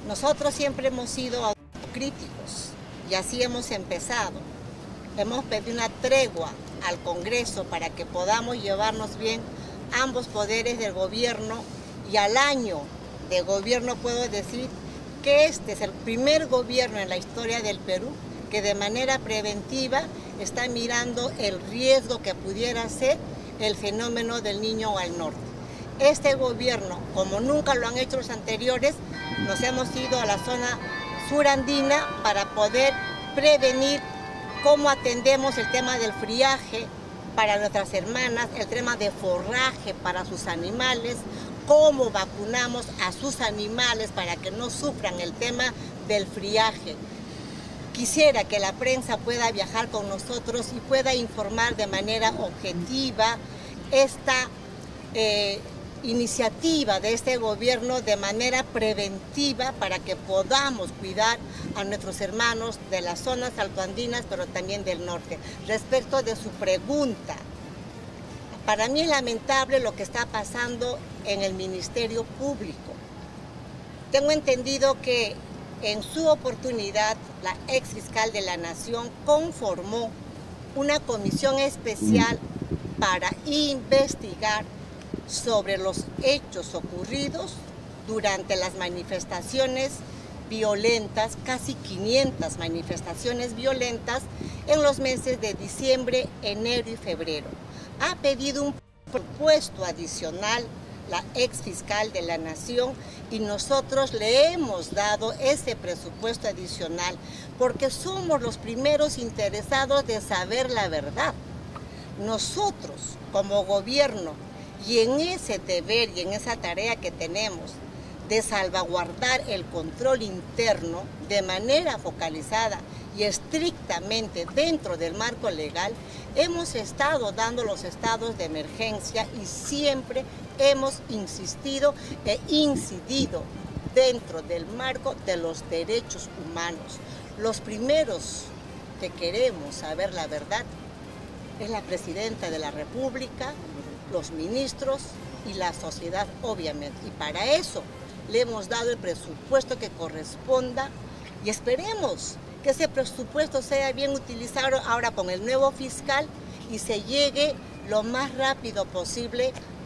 Nosotros siempre hemos sido autocríticos y así hemos empezado. Hemos pedido una tregua al Congreso para que podamos llevarnos bien ambos poderes del gobierno, y al año de gobierno puedo decir que este es el primer gobierno en la historia del Perú que de manera preventiva está mirando el riesgo que pudiera ser el fenómeno del Niño al norte. Este gobierno, como nunca lo han hecho los anteriores, nos hemos ido a la zona surandina para poder prevenir cómo atendemos el tema del friaje para nuestras hermanas, el tema de forraje para sus animales, cómo vacunamos a sus animales para que no sufran el tema del friaje. Quisiera que la prensa pueda viajar con nosotros y pueda informar de manera objetiva esta iniciativa de este gobierno de manera preventiva para que podamos cuidar a nuestros hermanos de las zonas altoandinas, pero también del norte. Respecto de su pregunta, para mí es lamentable lo que está pasando en el Ministerio Público. Tengo entendido que en su oportunidad la ex fiscal de la Nación conformó una comisión especial para investigar sobre los hechos ocurridos durante las manifestaciones violentas, casi 500 manifestaciones violentas en los meses de diciembre, enero y febrero. Ha pedido un presupuesto adicional la ex fiscal de la Nación y nosotros le hemos dado ese presupuesto adicional porque somos los primeros interesados de saber la verdad. Nosotros como gobierno, y en ese deber y en esa tarea que tenemos de salvaguardar el control interno de manera focalizada y estrictamente dentro del marco legal, hemos estado dando los estados de emergencia y siempre hemos insistido e incidido dentro del marco de los derechos humanos. Los primeros que queremos saber la verdad es la Presidenta de la República, los ministros y la sociedad, obviamente. Y para eso le hemos dado el presupuesto que corresponda y esperemos que ese presupuesto sea bien utilizado ahora con el nuevo fiscal y se llegue lo más rápido posible